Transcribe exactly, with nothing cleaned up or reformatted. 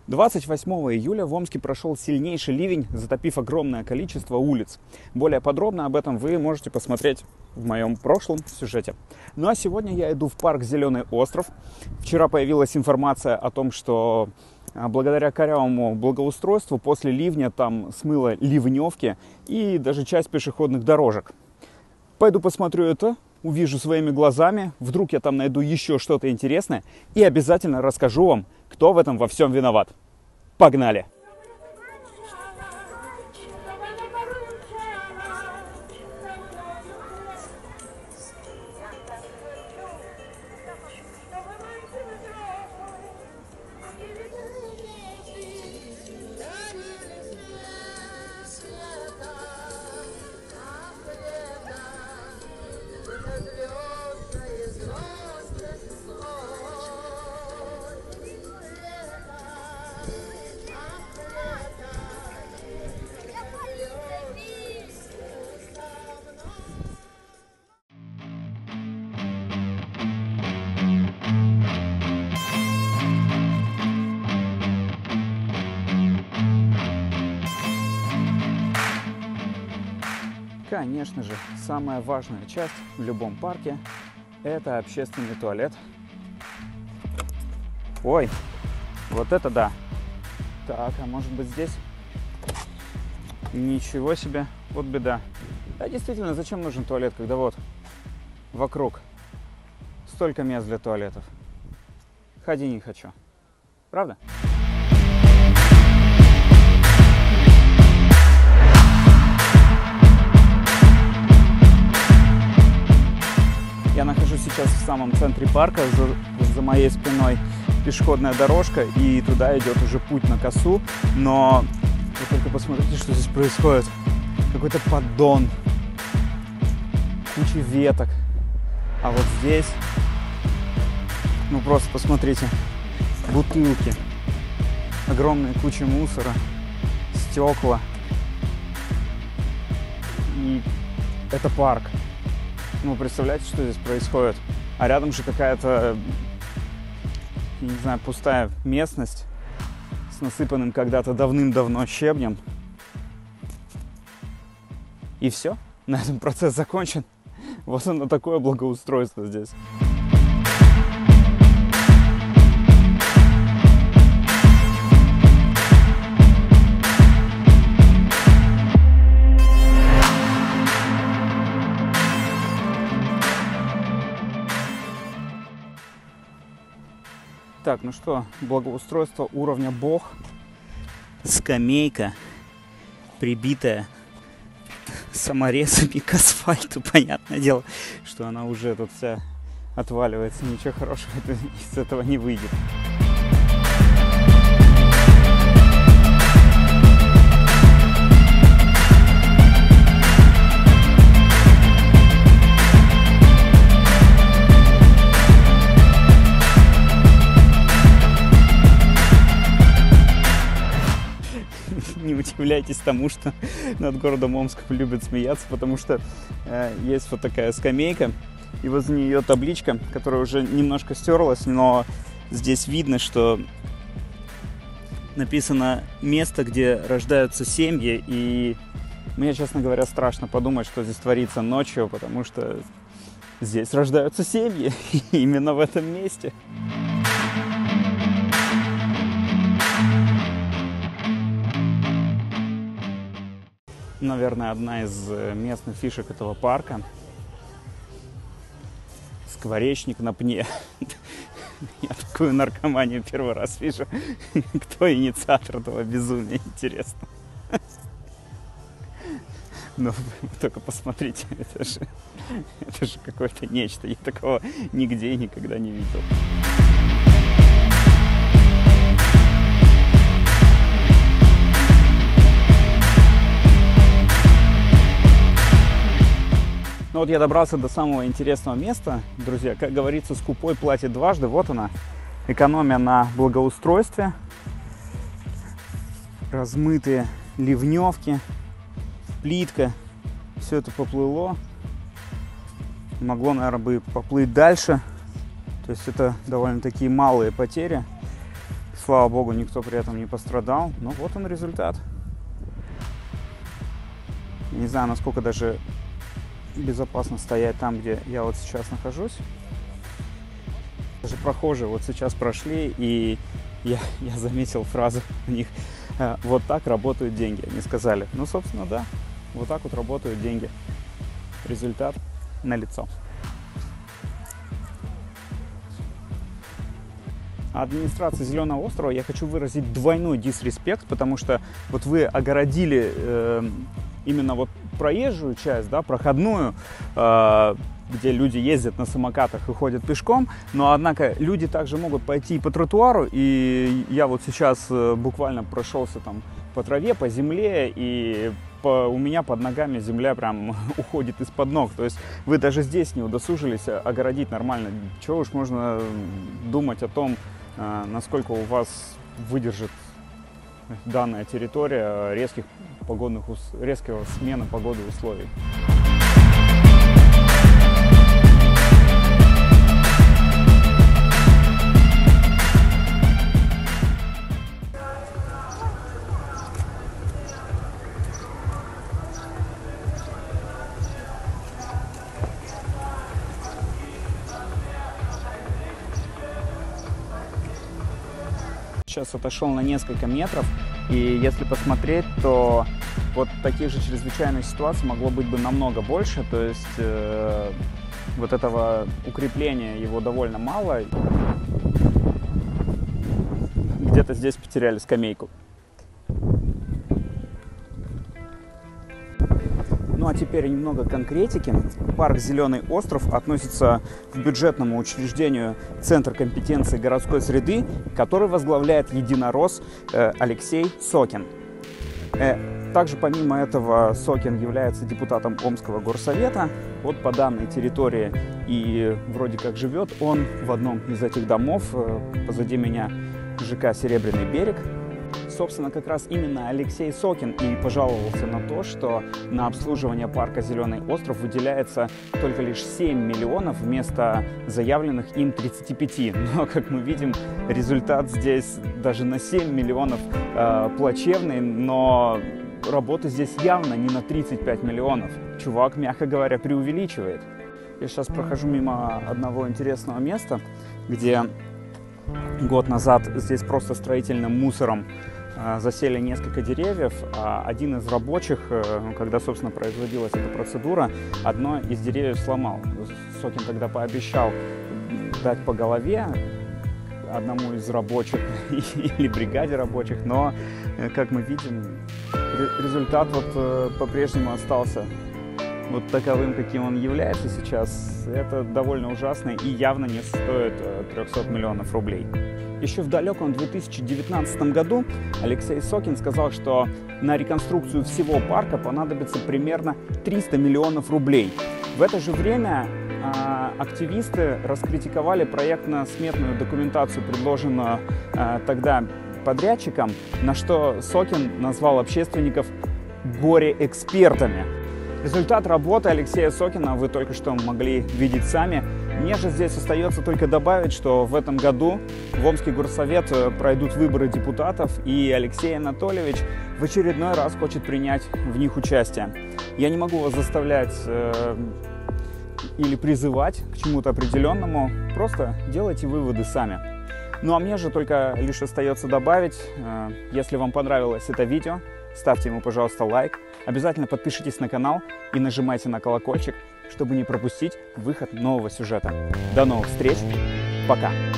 двадцать восьмого июля в Омске прошел сильнейший ливень, затопив огромное количество улиц. Более подробно об этом вы можете посмотреть в моем прошлом сюжете. Ну а сегодня я иду в парк Зеленый остров. Вчера появилась информация о том, что благодаря корявому благоустройству после ливня там смыло ливневки и даже часть пешеходных дорожек. Пойду посмотрю это, увижу своими глазами, вдруг я там найду еще что-то интересное и обязательно расскажу вам, кто в этом во всем виноват. Погнали! Конечно же, самая важная часть в любом парке – это общественный туалет. Ой, вот это да! Так, а может быть здесь? Ничего себе, вот беда. А действительно, зачем нужен туалет, когда вот вокруг столько мест для туалетов? Ходи не хочу. Правда? Я нахожусь сейчас в самом центре парка, за, за моей спиной пешеходная дорожка, и туда идет уже путь на косу. Но вы только посмотрите, что здесь происходит. Какой-то поддон, куча веток. А вот здесь, ну просто посмотрите, бутылки, огромная куча мусора, стекла. И это парк. Ну, представляете, что здесь происходит? А рядом же какая-то, не знаю, пустая местность с насыпанным когда-то давным-давно щебнем. И все, на этом процесс закончен. Вот оно такое благоустройство здесь. Так, ну что, благоустройство уровня бог. Скамейка, прибитая саморезами к асфальту. Понятное дело, что она уже тут вся отваливается. Ничего хорошего из этого не выйдет. Не удивляйтесь тому, что над городом Омском любят смеяться, потому что э, есть вот такая скамейка, и возле нее табличка, которая уже немножко стерлась, но здесь видно, что написано место, где рождаются семьи, и мне, честно говоря, страшно подумать, что здесь творится ночью, потому что здесь рождаются семьи, именно в этом месте. Наверное, одна из местных фишек этого парка – скворечник на пне. Я такую наркоманию первый раз вижу. Кто инициатор этого безумия, интересно. Но вы только посмотрите, это же, это же какое-то нечто. Я такого нигде и никогда не видел. Ну вот я добрался до самого интересного места, друзья. Как говорится, скупой платит дважды. Вот она, экономия на благоустройстве. Размытые ливневки, плитка. Все это поплыло. Могло, наверное, бы поплыть дальше. То есть это довольно-таки малые потери. слава богу, никто при этом не пострадал. Но вот он результат. Не знаю, насколько даже безопасно стоять там, где я вот сейчас нахожусь. Даже прохожие вот сейчас прошли, и я, я заметил фразу у них: вот так работают деньги. Они сказали. Ну, собственно, да, вот так вот работают деньги. Результат налицо. Администрации Зеленого острова я хочу выразить двойной дисреспект, потому что вот вы огородили э, именно вот проезжую часть, да, проходную, э, где люди ездят на самокатах и ходят пешком, но однако люди также могут пойти и по тротуару, и я вот сейчас э, буквально прошелся там по траве, по земле, и по, у меня под ногами земля прям уходит из-под ног. То есть вы даже здесь не удосужились огородить нормально. Чего уж можно думать о том, насколько у вас выдержит данная территория резких погодных, резкого смены погоды условий. Сейчас отошел на несколько метров, и если посмотреть, то вот таких же чрезвычайных ситуаций могло быть бы намного больше, то есть э, вот этого укрепления его довольно мало. Где-то здесь потеряли скамейку. Ну а теперь немного конкретики. Парк Зеленый остров относится к бюджетному учреждению Центр компетенции городской среды, который возглавляет единорос э, Алексей Сокин. Э, также помимо этого Сокин является депутатом Омского горсовета. Вот по данной территории и вроде как живет он в одном из этих домов. Э, позади меня ЖК «Серебряный берег». Собственно, как раз именно Алексей Сокин и пожаловался на то, что на обслуживание парка Зеленый остров выделяется только лишь семь миллионов вместо заявленных им тридцати пяти. Но, как мы видим, результат здесь даже на семь миллионов э, плачевный, но работы здесь явно не на тридцать пять миллионов. Чувак, мягко говоря, преувеличивает. Я сейчас прохожу мимо одного интересного места, где год назад здесь просто строительным мусором засели несколько деревьев, а один из рабочих, когда, собственно, производилась эта процедура, одно из деревьев сломал. Сокин тогда пообещал дать по голове одному из рабочих или бригаде рабочих, но, как мы видим, результат вот по-прежнему остался вот таковым, каким он является сейчас. Это довольно ужасно и явно не стоит трёхсот миллионов рублей. Еще в далеком две тысячи девятнадцатом году Алексей Сокин сказал, что на реконструкцию всего парка понадобится примерно триста миллионов рублей. В это же время э, активисты раскритиковали проектно-сметную документацию, предложенную э, тогда подрядчиком, на что Сокин назвал общественников горе-экспертами. Результат работы Алексея Сокина вы только что могли видеть сами. Мне же здесь остается только добавить, что в этом году в Омский горсовет пройдут выборы депутатов, и Алексей Анатольевич в очередной раз хочет принять в них участие. Я не могу вас заставлять э, или призывать к чему-то определенному, просто делайте выводы сами. Ну а мне же только лишь остается добавить, э, если вам понравилось это видео, ставьте ему, пожалуйста, лайк, обязательно подпишитесь на канал и нажимайте на колокольчик, чтобы не пропустить выход нового сюжета. До новых встреч, пока!